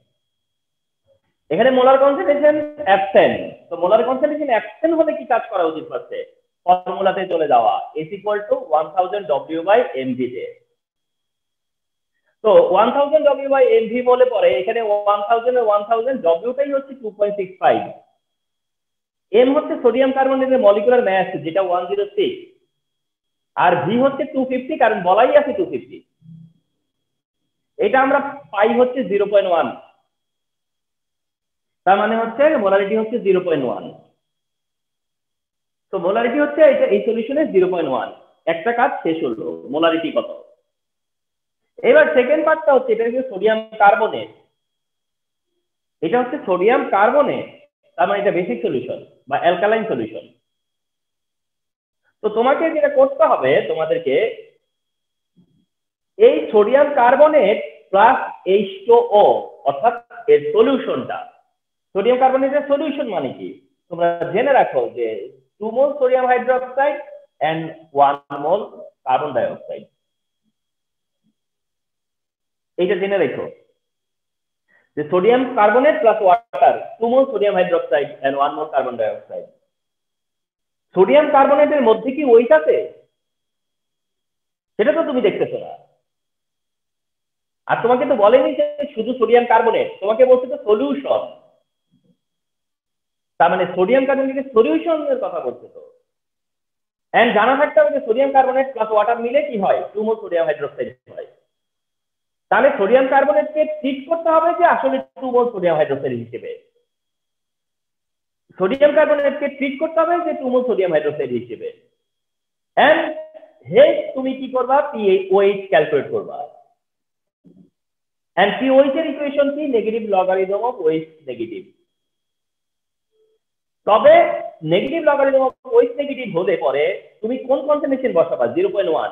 Speaker 1: এখানে মোলার কনসেন্ট্রেশন অ্যাবসেন্ট। তো মোলার কনসেন্ট্রেশন অ্যাবসেন্ট হলে কি কাজ করা উচিত? হচ্ছে ফর্মুলাতে চলে যাওয়া, S = 1000 W/mv তে। তো 1000 W/mv বলে পরে এখানে 1000 W টাই হচ্ছে 2.65, m হচ্ছে সোডিয়াম কার্বনেটের মলিকুলার মাস যেটা 106, আর v হচ্ছে 250, কারণ বলাই আছে 250। এটা আমরা পাই হচ্ছে 0.1, তার মানে হচ্ছে মোলারিটি হচ্ছে 0.1। তো মোলারিটি হচ্ছে এটা এই সলিউশনে 0.1। একটা কাজ শেষ হলো, মোলারিটি কত। এবার সেকেন্ড পার্টটা হচ্ছে এটা হচ্ছে সোডিয়াম কার্বনেট, এটা হচ্ছে সোডিয়াম কার্বনেট, তার মানে এটা বেসিক সলিউশন বা অ্যালকালাইন সলিউশন। তো তোমাকে যেটা করতে হবে, তোমাদেরকে এই সোডিয়াম কার্বনেট প্লাস H2O অর্থাৎ এর সলিউশনটা, সোডিয়াম কার্বনেটের সলিউশন মানে কি তোমরা জেনে রাখো যে 2 mole sodium hydroxide and 1 mole carbon dioxide. এইটা জেনে রেখো যে sodium carbonate plus water, 2 mole sodium hydroxide and 1 mole carbon dioxide. Sodium কার্বনেটের মধ্যে কি ওইট আছে? সেটা তো তুমি দেখতেছো না। আর তোমাকে তো বলেনি যে শুধু সোডিয়াম কার্বনেট, তোমাকে বলছে তো সলিউশন, তার মানে সোডিয়াম কার্বনেটের সলিউশনের কথা বলছে। তো এন্ড জানা থাকতে হবে যে সোডিয়াম কার্বনেট প্লাস ওয়াটার মিলে কি হয়? 2 মোল সোডিয়াম হাইড্রোক্সাইড হয়। তাহলে সোডিয়াম কার্বনেটকে ট্রিট করতে হবে যে আসলে 2 মোল সোডিয়াম হাইড্রোক্সাইড হিসেবে। সোডিয়াম কার্বনেটকে ট্রিট করতে হবে যে 2 মোল সোডিয়াম হাইড্রোক্সাইড হিসেবে, এন্ড হেড তুমি কি করবা, POH ক্যালকুলেট করবা। এন্ড POH এর ইকুয়েশন কি, negative logarithm of OH negative. তবে negative logarithm of OH negative হলে পরে তুমি কোন কনসেন্ট্রেশন বসাবা, 0.1,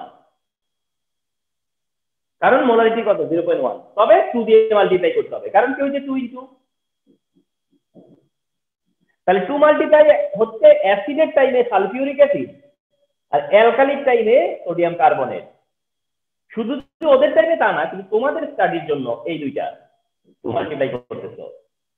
Speaker 1: কারণ মোলারিটি কত 0.1, তবে 2 দিয়ে মাল্টিপ্লাই করতে হবে, কারণ কি হচ্ছে 2 ইনটু, তাহলে 2 মাল্টিপ্লাই হচ্ছে অ্যাসিডের টাইমে সালফিউরিক অ্যাসিড আর অ্যালকালিক টাইমে সোডিয়াম কার্বনেট। শুধু ওদের টাইমে তা না, কিন্তু তোমাদের স্টাডির জন্য এই দুইটা 2 মাল্টিপ্লাই করতেছো,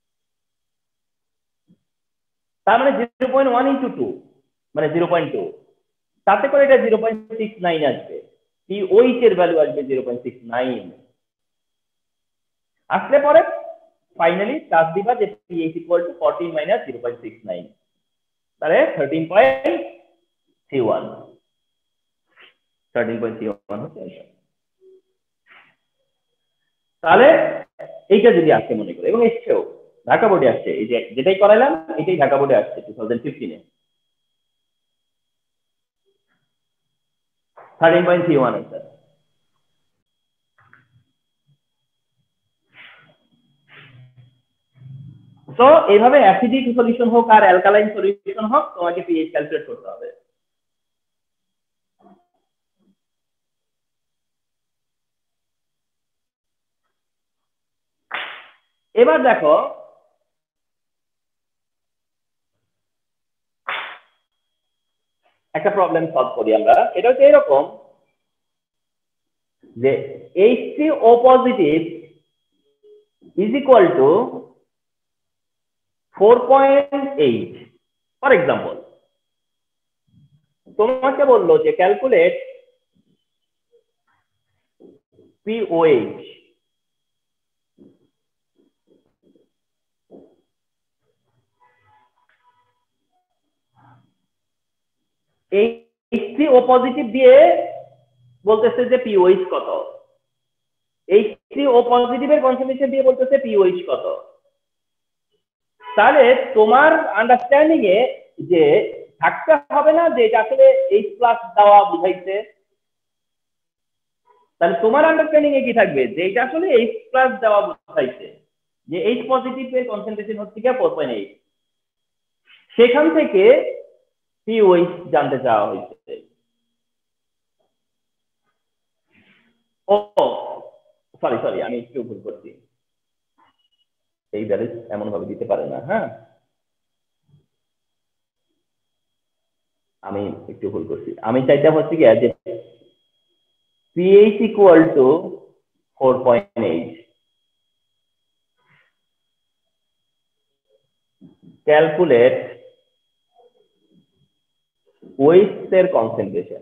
Speaker 1: তার মানে 0.1 ইনটু 2 মানে 0.2, তাতে করে এটা 0.69 আসবে, POH এর ভ্যালু আসবে 0.69। আসলে পরে ফাইনালি কাজ দিবা যে pH ইকুয়াল টু 14 মাইনাস 0.69, তাহলে 13.31 হচ্ছে। তাহলে এইটা যদি আসছে মনে করে, এবং এসছেও ঢাকা বোর্ডে আসছে, এই যে যেটাই করাইলাম এটাই ঢাকা বোর্ডে আসছে 2015-এ 13.31 আনসার। তো এইভাবে অ্যাসিডিক সলিউশন হোক আর অ্যালকালাইন সলিউশন হোক, তোমাকে pH ক্যালকুলেট করতে হবে। এবার দেখো একটা প্রবলেম সলভ করি আমরা, এটা হচ্ছে এরকম যে H3O positive is equal to 4.8, for example তোমাকে বললো যে ক্যালকুলেট POH, H3O পজিটিভ দিয়ে বলতেছে যে POH কত, H3O পজিটিভ এর কনসেন্ট্রেশন দিয়ে বলতেছে POH কত। তাহলে তোমার আন্ডারস্ট্যান্ডিং এ যে থাকতে হবে না যে এটা আসলে H প্লাস দেওয়া বুঝাইছে, তাহলে তোমার আন্ডারস্ট্যান্ডিং এ কি থাকবে যে এটা আসলে H প্লাস দেওয়া বুঝাইছে, যে H পজিটিভ এর কনসেন্ট্রেশন হচ্ছে কি 4.8, সেখান থেকে POH জানতে চাওয়া হয়েছে। ও সরি আমি একটু ভুল করছি, এই ভ্যালু এমন ভাবে দিতে পারে না, হ্যাঁ আমি একটু ভুল করছি, আমি চাইতে হচ্ছে কি যে pH equal to 4.8, calculate OH এর কনসেন্ট্রেশন।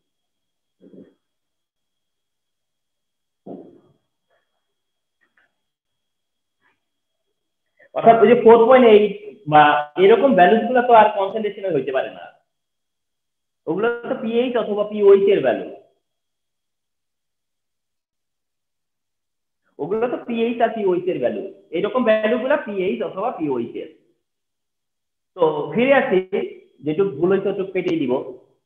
Speaker 1: অর্থাৎ ওই যে 4.8 বা এরকম ভ্যালুস গুলো তো আর কনসেন্ট্রেশনে হইতে পারে না, ওগুলো তো pH অথবা POH এর ভ্যালু, ওগুলো তো pH আর POH এর ভ্যালু, এরকম ভ্যালু গুলো pH অথবা POH এর। তো ফিরে আসি, যেটুকু ভুল হয়েছে ওটুকু কেটে দিব।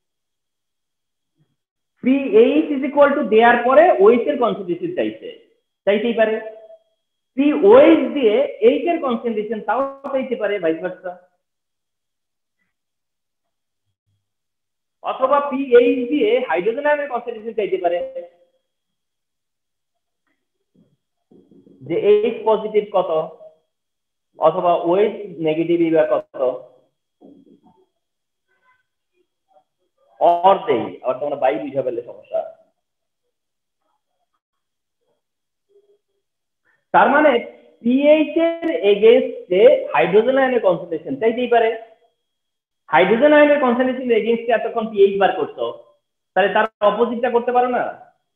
Speaker 1: pH is equal to দেওয়ার পরে OH এর কনসেন্ট্রেশন চাইতেই পারে, POH দিয়ে H এর কনসেন্ট্রেশন তাও চাইতে পারে, ভাইস ভার্সা, অথবা pH দিয়ে হাইড্রোজেন আয়নের কনসেন্ট্রেশন চাইতে পারে, যে H পজিটিভ কত অথবা OH নেগেটিভ বা কত, অর দেই, আবার তোমরা বাই বুঝা পেলে সমস্যা। তার মানে pH এর এগেইনস্টে হাইড্রোজেন আয়নের কনসেন্ট্রেশন চাইতেই পারে, হাইড্রোজেন আয়নের কনসেন্ট্রেশন এগেইনস্টে এতক্ষণ pH বার করছো, তাহলে তার অপোজিটটা করতে পারো না।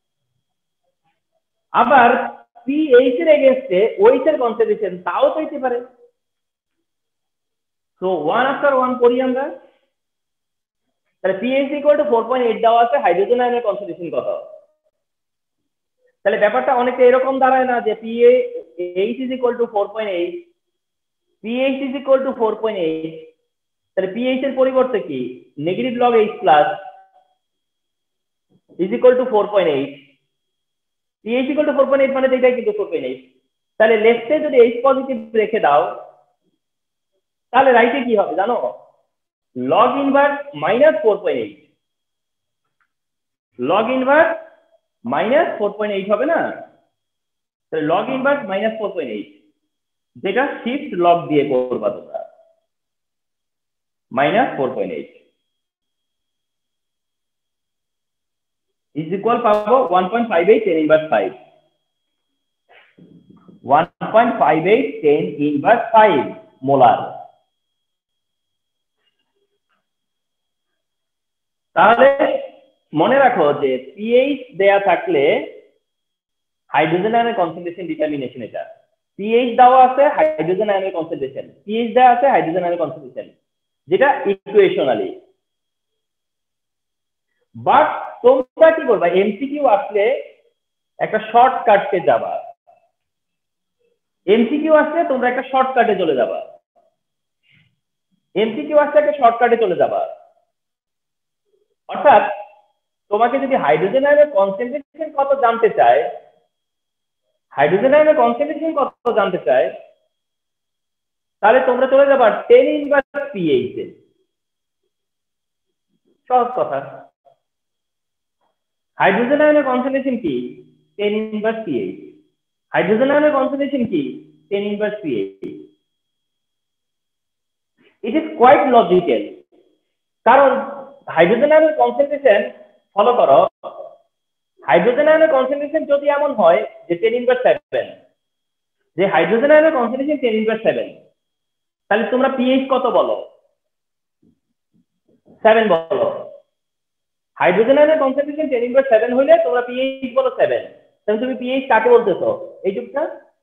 Speaker 1: আবার pH এর এগেইনস্টে OH এর কনসেন্ট্রেশন তাও চাইতে পারে। সো ওয়ান আফটার ওয়ান করি আমরা, তাহলে pH ইকুয়াল টু 4.8 দেওয়া আছে, হাইড্রোজেন আয়নের কনসেন্ট্রেশন কত, তাহলে ব্যাপারটা অনেকটা এরকম দাঁড়ায় না যে pH is equal to 4.8, pH is equal to 4.8, তাহলে পিএইচ এর পরিবর্তে কি negative log H plus is equal to 4.8, pH equal to 4.8 মানে এটাই কিন্তু 4.8। তাহলে লেফটে যদি এইচ পজিটিভ রেখে দাও তাহলে রাইটে কি হবে জানো, log inverse minus 4.8, log inverse minus 4.8 হবে না, তাহলে লগ ইনভার্স মাইনাস 4.8 যেটা শিফট লগ দিয়ে করবা তোমরা, মাইনাস 4.8 ইজ ইকুয়াল পাবো 1.58 10 ইনভার্স 5, 1.58 10 ইনভার্স 5 মোলার। তাহলে মনে রাখো যে পিএইচ দেয়া থাকলে হাইড্রোজেন আয়নের কনসেন্ট্রেশন ডিটারমিনেশন, এটা পিএইচ দেওয়া আছে হাইড্রোজেন আয়নের কনসেন্ট্রেশন, পিএইচ দেওয়া আছে হাইড্রোজেন আয়নের কনসেন্ট্রেশন, যেটা ইকুয়েশনালি। বাট তোমরা কি করবা, এমসিকিউ আসলে একটা শর্টকাটে যাবা, এমসিকিউ আসলে তোমরা একটা শর্টকাটে চলে যাবা, এমসিকিউ আসলে একটা শর্টকাটে চলে যাবা। অর্থাৎ তোমাকে যদি হাইড্রোজেন আয়নের কনসেন্ট্রেশন কত জানতে চায়, হাইড্রোজেন আয়নের কনসেন্ট্রেশন কত জানতে চায়, তাহলে তোমরা চলে যাবা 10 ইনভার্স পিএইচ এ। সহজ কথা, হাইড্রোজেন আয়নের কনসেন্ট্রেশন কি 10 ইনভার্স পিএইচ, হাইড্রোজেন আয়নের কনসেন্ট্রেশন কি 10 inverse pH. It is quite logical, কারণ হাইড্রোজেন আয়নের কনসেন্ট্রেশন ফলো করো, হাইড্রোজেন আয়নের কনসেন্ট্রেশন যদি এমন হয় যে 10 ইনভার্স 7, যে হাইড্রোজেন আয়নের কনসেন্ট্রেশন 10 ইনভার্স 7, তাহলে তোমরা পিএইচ কত বলো, 7 বলো। হাইড্রোজেন আয়নের কনসেন্ট্রেশন 10 ইনভার্স 7 হলে তোমরা পিএইচ বলো 7, তাহলে তুমি পিএইচ কাকে বলতেছো, এইটুকটা।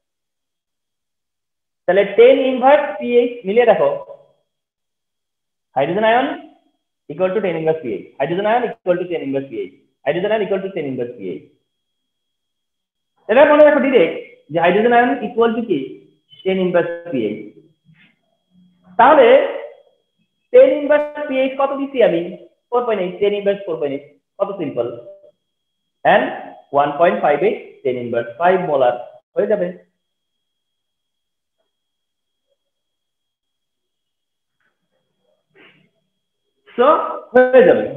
Speaker 1: তাহলে 10 ইনভার্স পিএইচ মিলিয়ে দেখো, hydrogen ion equal to 10 inverse pH, hydrogen ion equal to 10 inverse pH, hydrogen ion equal to 10 inverse pH। এটা মনে রাখো ডাইরেক্ট যে হাইড্রোজেন আয়ন ইকুয়াল টু কি 10 ইনভার্স pH। তাহলে 10 ইনভার্স pH কত দিছি আমি, 4.8, 10 ইনভার্স 4.8, কত সিম্পল, এন্ড 1.58 10 ইনভার্স 5 মোলার হয়ে যাবে। সো হয়ে যাবে।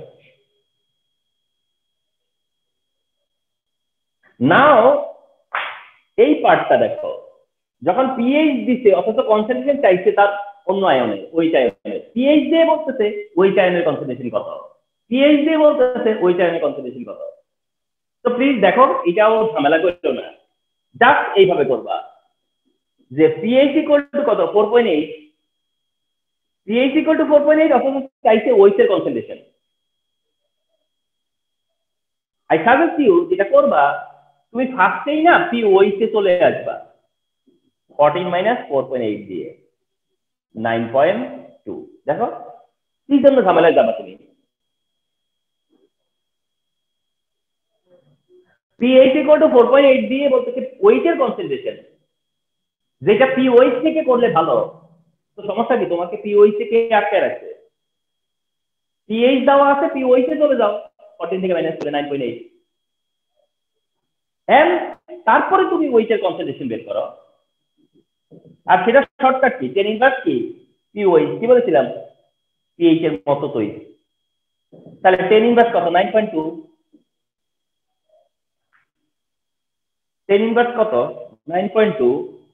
Speaker 1: নাও এই পার্টটা দেখো, যখন পিএইচ দিছে অথচ কনসেন্ট্রেশন চাইছে তার অন্য আয়নের, ওইটা আয়নের, পিএইচ দিয়ে বলতেছে ওইটা আয়নের কনসেন্ট্রেশন কত, পিএইচ দিয়ে বলতেছে ওইটা আয়নের কনসেন্ট্রেশন কত। তো প্লিজ দেখো, এটাও ঝামেলা করছো না, জাস্ট এইভাবে করবা যে পিএইচ ইকুয়াল টু কত 4.8, পিএইচ ইকুয়াল টু 4.8 অথচ চাইছে ওইটার কনসেন্ট্রেশন। আই সাজেস্ট ইউ যেটা করবা, তুমি ফার্স্টেই না পিওইতে চলে আসবা 14 মাইনাস 4.8 দিয়ে 9.2। দেখো কি জন্য ঝামেলায় যাবা তুমি, পিএইচ ইকুয়াল টু 4.8 দিয়ে বলতেছে ওইটার কনসেন্ট্রেশন, যেটা পিওইচ থেকে করলে ভালো। তো সমস্যা কি, তোমাকে পিওইচ থেকে আটকে রাখছে, পিএইচ দেওয়া আছে পিওইতে চলে যাও 14 থেকে মাইনাস করে 9.8, এন্ড তারপরে তুমি ওইটার কনসেন্ট্রেশন বের করো। আর সেটা শর্টকাট কি, 10 ইনভার্স কি পিওইচ, কি বলেছিলাম পিএইচ এর মতো তৈরি। তাহলে 10 ইনভার্স কত 9.2, 10 ইনভার্স কত 9.2,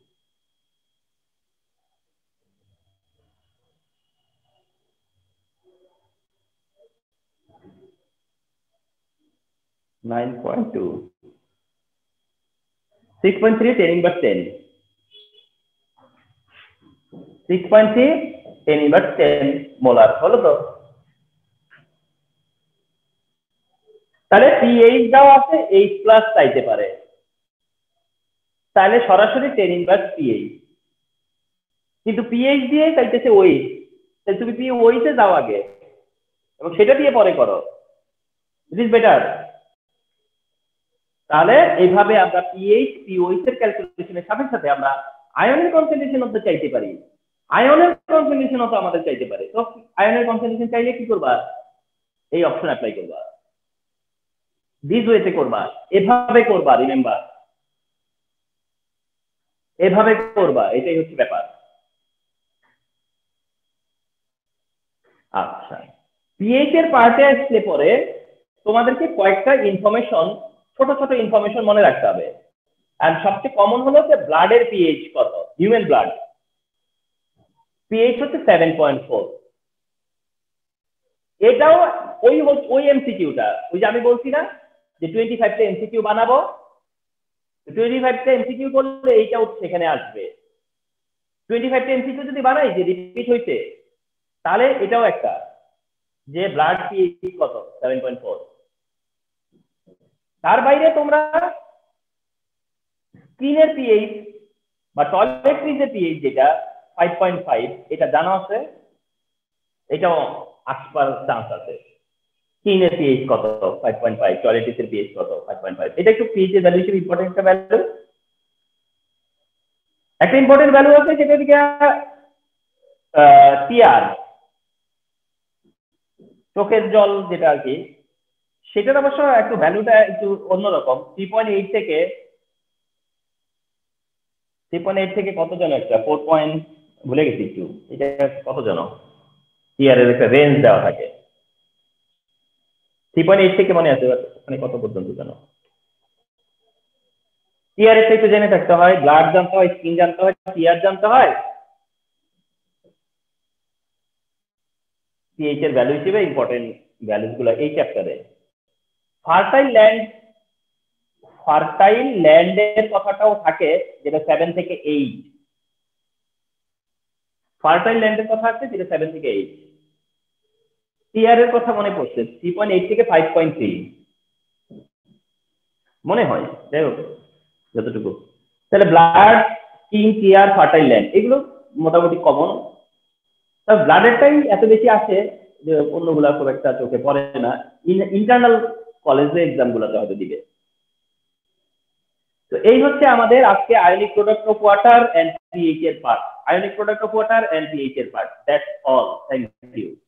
Speaker 1: 9.2, 6.3 10 inverse 10, 6.3 10 inverse 10 মোলার হলো। তো তাহলে পিএইচ দাও আছে H প্লাস চাইতে পারে, তাহলে সরাসরি 10 ইনভার্স পিএইচ, কিন্তু পিএইচ দিয়ে চাইতেছে OH, তাহলে তুমি পিওইতে যাও আগে এবং সেটা দিয়ে পরে করো, ইট ইজ বেটার। তাহলে এইভাবে আমরা পিএইচ পিওইচ এর ক্যালকুলেশনের সাথে সাথে আমরা আয়নের কনসেন্ট্রেশন অত চাইতে পারি, আয়নের কনসেন্ট্রেশন অত আমাদের চাইতে পারে। তো আয়নের কনসেন্ট্রেশন চাইলে কি করবা, এই অপশন অ্যাপ্লাই করবা, দিস ওয়েতে করবা, এভাবে করবা, রিমেম্বার এভাবে করবা, এটাই হচ্ছে ব্যাপার। আচ্ছা, পিএইচ এর পার্টে আসলে পরে তোমাদেরকে কয়েকটা ইনফরমেশন, ছোট ছোট ইনফরমেশন মনে রাখতে হবে। আর সবচেয়ে কমন হলো যে ব্লাডের পিএইচ কত, হিউম্যান ব্লাড পিএইচ হচ্ছে 7.4। এটাও ওই এমসিকিউটা, ওই যে আমি বলছি না যে 25টা এমসিকিউ বানাবো, 25টা এমসিকিউ করলে এইটাও সেখানে আসবে। 25টা এমসিকিউ যদি বানাই যে রিপিট হইছে, তাহলে এটাও একটা, যে ব্লাড পিএইচ কত 7.4। তার বাইরে তোমরা স্কিনের পিএইচ বা টয়লেট্রিজের পিএইচ যেটা 5.5, এটা জানা আছে, এটাও আসবার চান্স আছে। স্কিনের পিএইচ কত 5.5, টয়লেট্রিজের পিএইচ কত 5.5, এটা একটু পিএইচ এর ভ্যালু হিসেবে ইম্পর্টেন্ট একটা ভ্যালু। একটা ইম্পর্টেন্ট ভ্যালু আছে যেটা দিকে টিআর, চোখের জল যেটা আর কি, সেটার অবশ্য একটু ভ্যালুটা একটু অন্যরকম। 3.8 থেকে কত জন, একটা 4 পয়েন্ট ভুলে গেছি একটু, এটা কত জন টিআর এর একটা রেঞ্জ দেওয়া থাকে। 3.8 থেকে মনে আছে মানে কত পর্যন্ত জানো? টিআর এর একটু জেনে থাকতে হয়, ব্লাড জানতে হয়, স্কিন জানতে হয়, টিআর জানতে হয়, পিএইচ এর ভ্যালু হিসেবে ইম্পর্টেন্ট ভ্যালুস গুলো এই চ্যাপ্টারে। ফার্টাইল ল্যান্ডের কথাটাও থাকে, যেটা 7 থেকে 8। ফার্টাইল ল্যান্ডের কথা আছে যেটা 7 থেকে 8। টিআর এর কথা মনে পড়ছে 3.8 থেকে 5.3 মনে হয়, যাই হোক যতটুকু। তাহলে blood, skin, tear, fertile land এগুলো মোটামুটি কমন। তবে ব্লাডেরটাই এত বেশি আসে যে অন্যগুলা খুব একটা চোখে পড়ে না, ইন্টারনাল কলেজে এক্সাম গুলোতে হয়তো দিবে। তো এই হচ্ছে আমাদের আজকে ionic product of water and pH এর part, ionic product of water and pH এর part. That's all, thank you.